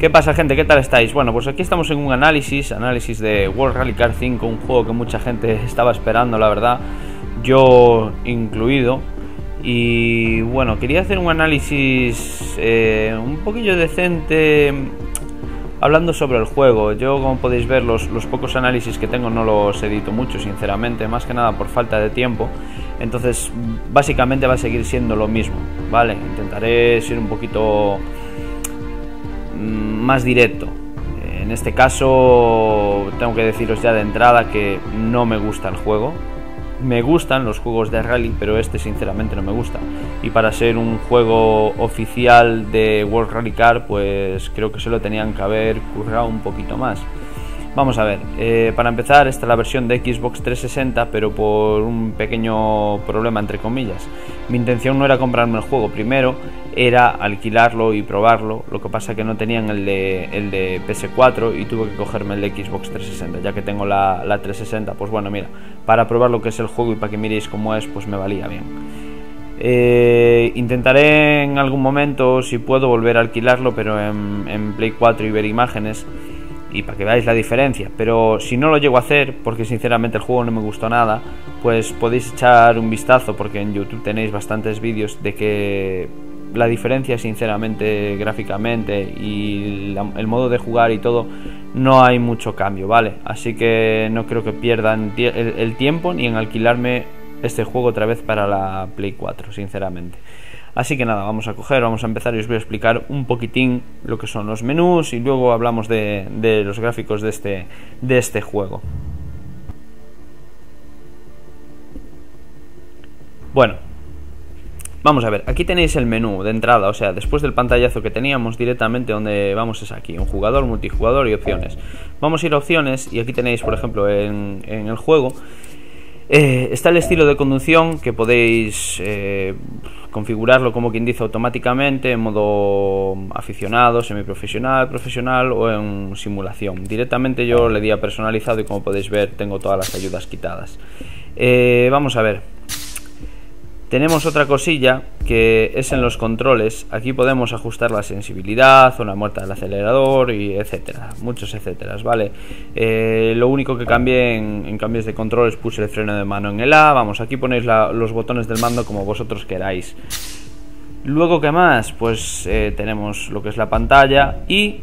¿Qué pasa, gente? ¿Qué tal estáis? Bueno, pues aquí estamos en un análisis de World Rally Car 5, un juego que mucha gente estaba esperando, la verdad, yo incluido. Y bueno, quería hacer un análisis un poquillo decente, hablando sobre el juego. Yo, como podéis ver, los pocos análisis que tengo no los edito mucho, sinceramente, más que nada por falta de tiempo. Entonces, básicamente va a seguir siendo lo mismo, ¿vale? Intentaré ser un poquito más directo. En este caso tengo que deciros ya de entrada que no me gusta el juego. Me gustan los juegos de rally, pero este sinceramente no me gusta. Y para ser un juego oficial de World Rally Car, pues creo que se lo tenían que haber currado un poquito más. Vamos a ver, para empezar, esta es la versión de Xbox 360, pero por un pequeño problema, entre comillas. Mi intención no era comprarme el juego primero, era alquilarlo y probarlo. Lo que pasa que no tenían el de PS4 y tuve que cogerme el de Xbox 360. Ya que tengo la 360, pues bueno, mira, para probar lo que es el juego y para que miréis cómo es, pues me valía bien. Intentaré en algún momento, si puedo, volver a alquilarlo, pero en Play 4 y ver imágenes, y para que veáis la diferencia. Pero si no lo llego a hacer, porque sinceramente el juego no me gustó nada, pues podéis echar un vistazo, porque en YouTube tenéis bastantes vídeos de que la diferencia, sinceramente, gráficamente y el modo de jugar y todo, no hay mucho cambio, ¿vale? Así que no creo que pierdan el tiempo ni en alquilarme este juego otra vez para la Play 4, sinceramente. Así que nada, vamos a empezar y os voy a explicar un poquitín lo que son los menús y luego hablamos de los gráficos de este juego. Bueno, vamos a ver, aquí tenéis el menú de entrada, o sea, después del pantallazo que teníamos, directamente donde vamos es aquí, un jugador, multijugador y opciones. Vamos a ir a opciones y aquí tenéis, por ejemplo, en el juego, está el estilo de conducción, que podéis configurarlo, como quien dice, automáticamente en modo aficionado, semiprofesional, profesional o en simulación. Directamente yo le di a personalizado y, como podéis ver, tengo todas las ayudas quitadas. Vamos a ver. Tenemos otra cosilla que es en los controles. Aquí podemos ajustar la sensibilidad, zona muerta del acelerador y etcétera, muchos etcéteras, ¿vale? Lo único que cambié en cambios de controles, puse el freno de mano en el A. Vamos, aquí ponéis los botones del mando como vosotros queráis. Luego, ¿qué más? Pues tenemos lo que es la pantalla, y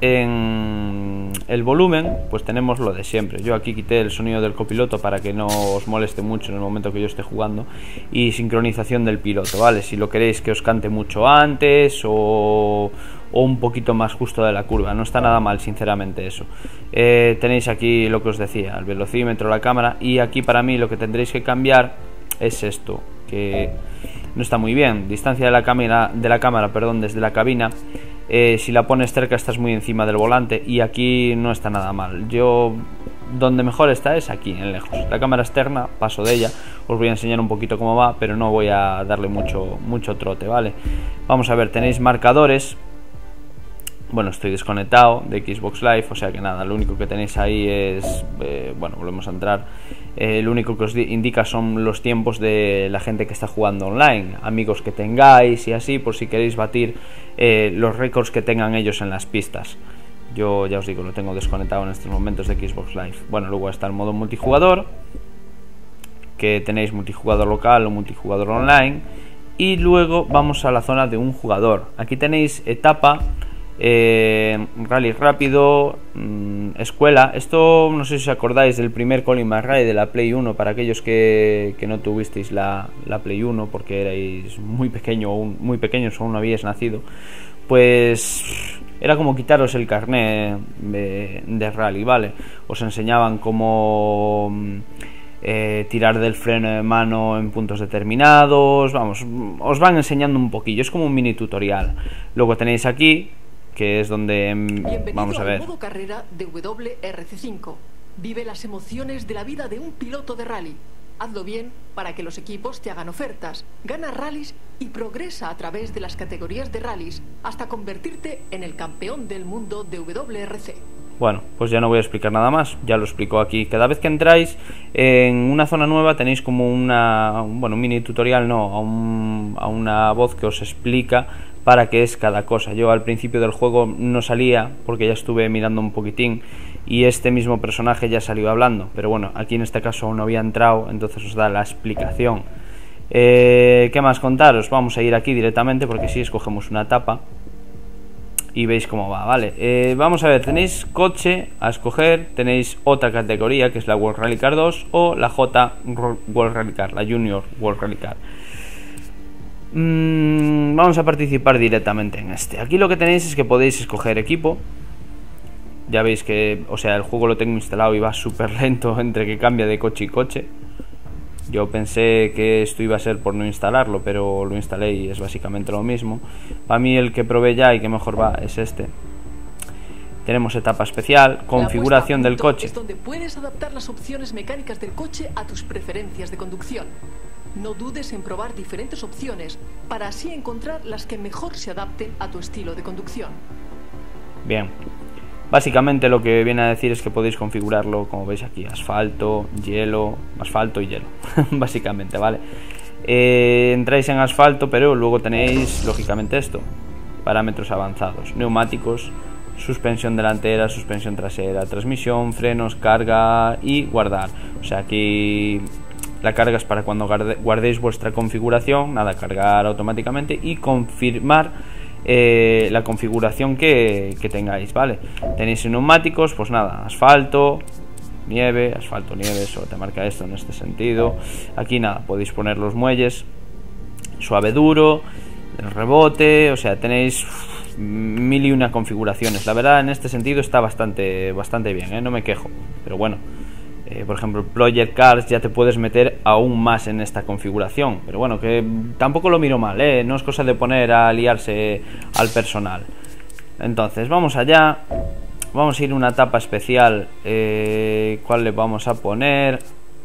en el volumen pues tenemos lo de siempre. Yo aquí quité el sonido del copiloto para que no os moleste mucho en el momento que yo esté jugando, y sincronización del piloto, ¿vale? Si lo queréis que os cante mucho antes o un poquito más justo de la curva, no está nada mal, sinceramente, eso. Tenéis aquí lo que os decía, el velocímetro, la cámara, y aquí para mí lo que tendréis que cambiar es esto, que no está muy bien. Distancia de la cámara, perdón, desde la cabina. Si la pones cerca estás muy encima del volante, y aquí no está nada mal. Yo, donde mejor está es aquí, en lejos. La cámara externa, paso de ella, os voy a enseñar un poquito cómo va, pero no voy a darle mucho trote, ¿vale? Vamos a ver, tenéis marcadores. Bueno, estoy desconectado de Xbox Live, o sea que nada, lo único que tenéis ahí es, bueno, volvemos a entrar. Lo único que os indica son los tiempos de la gente que está jugando online, amigos que tengáis y así, por si queréis batir los récords que tengan ellos en las pistas. Yo ya os digo, lo tengo desconectado en estos momentos de Xbox Live. Bueno, luego está el modo multijugador, que tenéis multijugador local o multijugador online. Y luego vamos a la zona de un jugador. Aquí tenéis etapa, rally rápido, escuela. Esto no sé si os acordáis del primer Colin McRae de la Play 1, para aquellos que no tuvisteis la Play 1 porque erais muy pequeños o aún no habíais nacido. Pues era como quitaros el carné de rally, ¿vale? Os enseñaban cómo tirar del freno de mano en puntos determinados. Vamos, os van enseñando un poquillo, es como un mini tutorial. Luego tenéis aquí, que es donde vamos a ver. Modo carrera de WRC5. Vive las emociones de la vida de un piloto de rally. Hazlo bien para que los equipos te hagan ofertas. Gana rallies y progresa a través de las categorías de rallies hasta convertirte en el campeón del mundo de WRC. Bueno, pues ya no voy a explicar nada más, ya lo explico aquí. Cada vez que entráis en una zona nueva tenéis como un mini tutorial, a una voz que os explica para qué es cada cosa. Yo al principio del juego no salía porque ya estuve mirando un poquitín y este mismo personaje ya salió hablando, pero bueno, aquí en este caso aún no había entrado, entonces os da la explicación. ¿Qué más contaros? Vamos a ir aquí directamente porque si escogemos una etapa y veis cómo va, vale. Vamos a ver, tenéis coche a escoger, tenéis otra categoría que es la World Rally Car 2 o la J World Rally Car, la Junior World Rally Car. Vamos a participar directamente en este. Aquí lo que tenéis es que podéis escoger equipo. Ya veis que, o sea, el juego lo tengo instalado y va súper lento entre que cambia de coche y coche. Yo pensé que esto iba a ser por no instalarlo, pero lo instalé y es básicamente lo mismo. Para mí el que probé ya y que mejor va es este. Tenemos etapa especial, configuración del coche. Es donde puedes adaptar las opciones mecánicas del coche a tus preferencias de conducción. No dudes en probar diferentes opciones para así encontrar las que mejor se adapten a tu estilo de conducción. Bien. Básicamente lo que viene a decir es que podéis configurarlo, como veis aquí, asfalto y hielo, básicamente, ¿vale? Entráis en asfalto, pero luego tenéis, lógicamente, esto, parámetros avanzados, neumáticos, suspensión delantera, suspensión trasera, transmisión, frenos, carga y guardar. O sea, aquí la carga es para cuando guardéis vuestra configuración, nada, cargar automáticamente y confirmar la configuración que tengáis, ¿vale? Tenéis neumáticos, pues nada, asfalto, nieve, solo te marca esto en este sentido. Aquí nada, podéis poner los muelles, suave, duro, el rebote, o sea, tenéis mil y una configuraciones. La verdad, en este sentido está bastante bien, no me quejo, pero bueno. Por ejemplo, Project Cars ya te puedes meter aún más en esta configuración, pero bueno, que tampoco lo miro mal, no es cosa de poner a liarse al personal. Entonces, vamos allá. Vamos a ir a una etapa especial. ¿Cuál le vamos a poner?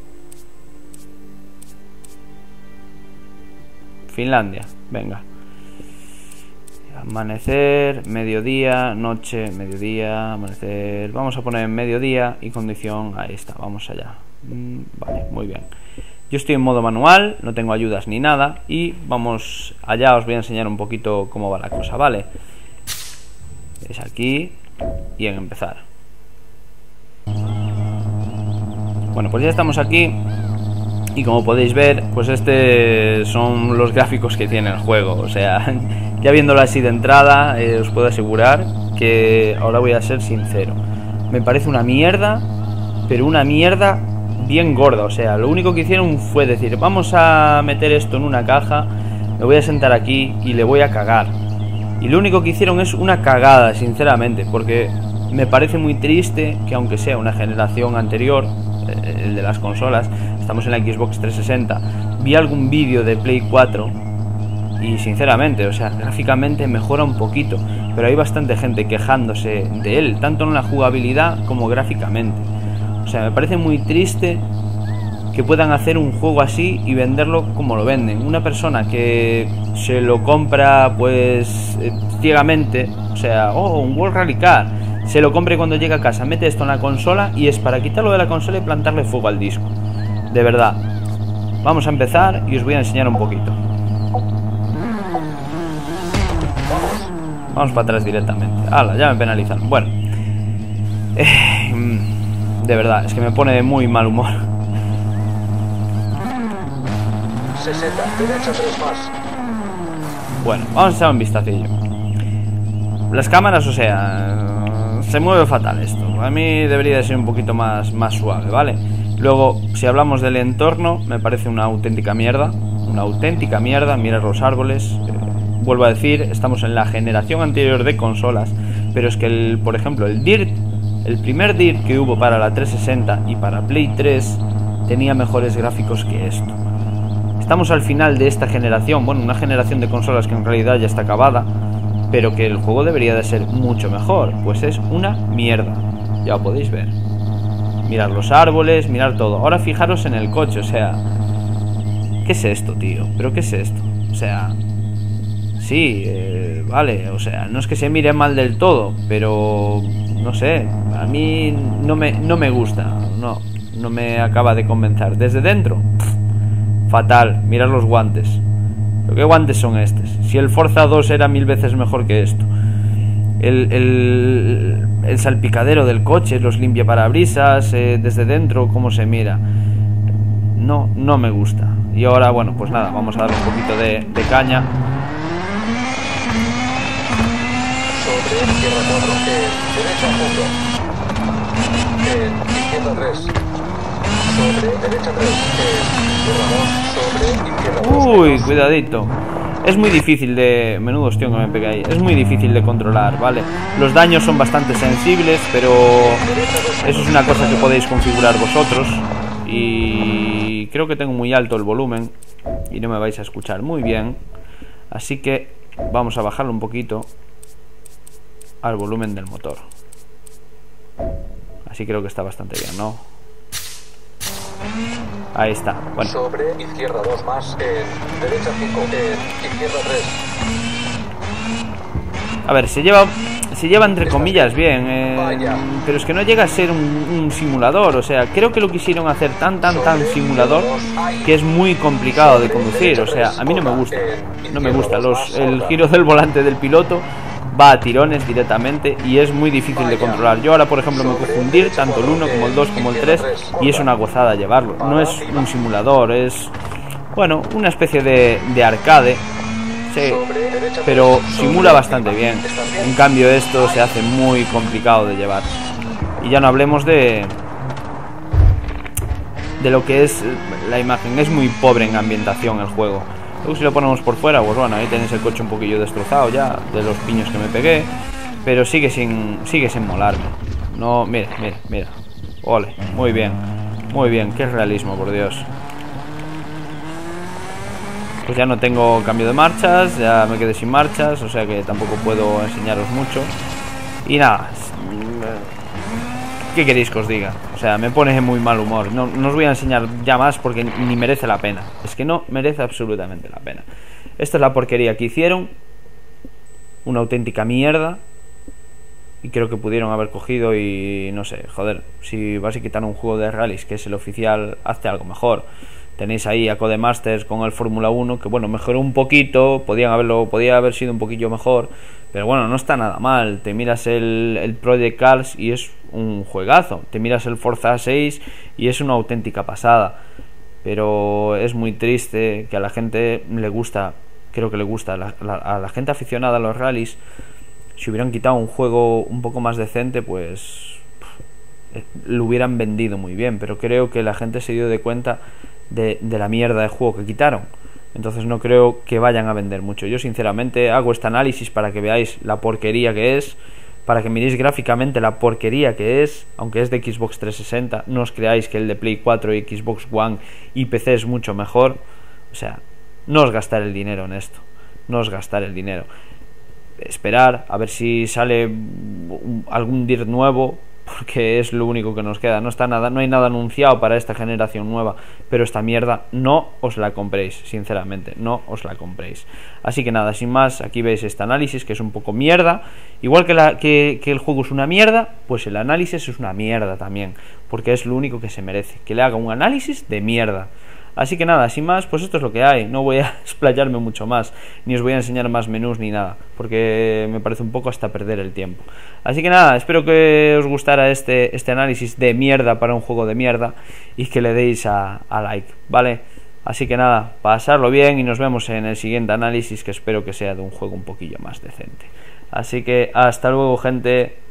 Finlandia, venga. Amanecer, mediodía, noche, mediodía, amanecer. Vamos a poner mediodía y condición, ahí está, vamos allá. Vale, muy bien. Yo estoy en modo manual, no tengo ayudas ni nada y vamos allá, os voy a enseñar un poquito cómo va la cosa, ¿vale? Es aquí y en empezar. Bueno, pues ya estamos aquí. Y como podéis ver, pues son los gráficos que tiene el juego. O sea, ya viéndolo así de entrada, os puedo asegurar que ahora voy a ser sincero. Me parece una mierda, pero una mierda bien gorda. O sea, lo único que hicieron fue decir, vamos a meter esto en una caja, me voy a sentar aquí y le voy a cagar. Y lo único que hicieron es una cagada, sinceramente, porque me parece muy triste que aunque sea una generación anterior, el de las consolas, estamos en la Xbox 360, vi algún vídeo de Play 4 y sinceramente, o sea, gráficamente mejora un poquito, pero hay bastante gente quejándose de él, tanto en la jugabilidad como gráficamente. O sea, me parece muy triste que puedan hacer un juego así y venderlo como lo venden. Una persona que se lo compra pues ciegamente, o sea, un World Rally Car, se lo compre cuando llega a casa, mete esto en la consola y es para quitarlo de la consola y plantarle fuego al disco. De verdad. Vamos a empezar y os voy a enseñar un poquito. Vamos para atrás directamente. ¡Hala! Ya me penalizan. Bueno. De verdad, es que me pone de muy mal humor. 60, derecha 3 más. Bueno, vamos a echar un vistacillo. Las cámaras, o sea, se mueve fatal esto. A mí debería de ser un poquito más suave, ¿vale? Luego, si hablamos del entorno, me parece una auténtica mierda. Una auténtica mierda. Mirad los árboles. Vuelvo a decir, estamos en la generación anterior de consolas, pero es que, por ejemplo, el primer Dirt que hubo para la 360 y para Play 3 tenía mejores gráficos que esto. Estamos al final de esta generación, bueno, una generación de consolas que en realidad ya está acabada, pero que el juego debería de ser mucho mejor, pues es una mierda, ya lo podéis ver. Mirad los árboles, mirad todo. Ahora fijaros en el coche, o sea, ¿qué es esto, tío? ¿Pero qué es esto? O sea, sí, vale, o sea, no es que se mire mal del todo, pero no sé, a mí no me gusta, no me acaba de convencer. Desde dentro, fatal. Mirad los guantes. ¿Pero qué guantes son estos? Si el Forza 2 era 1000 veces mejor que esto. El salpicadero del coche, los limpiaparabrisas, desde dentro, cómo se mira. No me gusta. Y ahora, bueno, pues nada, vamos a darle un poquito de caña. Sobre izquierda 4, derecha 1. Izquierda 3. Sobre derecha 3. Izquierda 2. Sobre izquierda 2. Uy, cuidadito. Es muy difícil de... Menudo ostión que me pegué ahí. Es muy difícil de controlar, ¿vale? Los daños son bastante sensibles, pero eso es una cosa que podéis configurar vosotros. Y creo que tengo muy alto el volumen y no me vais a escuchar muy bien. Así que vamos a bajarlo un poquito al volumen del motor. Así creo que está bastante bien, ¿no? Ahí está. Bueno. Sobre izquierda 2 más, derecha 5, izquierda 3. A ver, se lleva entre comillas bien, pero es que no llega a ser un simulador. O sea, creo que lo quisieron hacer tan simulador que es muy complicado de conducir. O sea, a mí no me gusta. No me gusta. El giro del volante del piloto va a tirones directamente y es muy difícil de controlar. Yo ahora, por ejemplo, me confundir tanto el 1 como el 2 como el 3 y es una gozada llevarlo. No es un simulador, es, bueno, una especie de arcade. Sí, pero simula bastante bien. En cambio esto se hace muy complicado de llevar. Y ya no hablemos de lo que es la imagen. Es muy pobre en ambientación el juego. Luego si lo ponemos por fuera, pues bueno, ahí tenéis el coche un poquillo destrozado ya de los piños que me pegué. Pero sigue sin molarme. No, mira. Ole, muy bien, qué realismo, por Dios. Pues ya no tengo cambio de marchas, ya me quedé sin marchas, o sea que tampoco puedo enseñaros mucho. Y nada, ¿qué queréis que os diga? O sea, me pone muy mal humor. No os voy a enseñar ya más porque ni merece la pena. Es que no merece absolutamente la pena. Esta es la porquería que hicieron. Una auténtica mierda. Y creo que pudieron haber cogido y no sé, joder, si vas a quitar un juego de rallies que es el oficial, hazte algo mejor. Tenéis ahí a Codemasters con el Fórmula 1, que bueno, mejoró un poquito, podía haber sido un poquillo mejor, pero bueno, no está nada mal. Te miras el Project Cars y es un juegazo, te miras el Forza 6 y es una auténtica pasada, pero es muy triste que a la gente le gusta, creo que le gusta, a la gente aficionada a los rallies, si hubieran quitado un juego un poco más decente, pues lo hubieran vendido muy bien, pero creo que la gente se dio de cuenta de la mierda de juego que quitaron. Entonces no creo que vayan a vender mucho. Yo sinceramente hago este análisis para que veáis la porquería que es, para que miréis gráficamente la porquería que es, aunque es de Xbox 360. No os creáis que el de Play 4 y Xbox One y PC es mucho mejor. O sea, no os gastar el dinero en esto, no os gastar el dinero. Esperar a ver si sale algún Dirt nuevo, porque es lo único que nos queda. No hay nada anunciado para esta generación nueva, pero esta mierda no os la compréis, sinceramente, no os la compréis. Así que nada, sin más, aquí veis este análisis que es un poco mierda. Igual que el juego es una mierda, pues el análisis es una mierda también, porque es lo único que se merece, que le haga un análisis de mierda. Así que nada, sin más, pues esto es lo que hay. No voy a explayarme mucho más, ni os voy a enseñar más menús ni nada, porque me parece un poco hasta perder el tiempo. Así que nada, espero que os gustara este análisis de mierda para un juego de mierda y que le deis a like, ¿vale? Así que nada, pasarlo bien y nos vemos en el siguiente análisis, que espero que sea de un juego un poquillo más decente. Así que hasta luego, gente.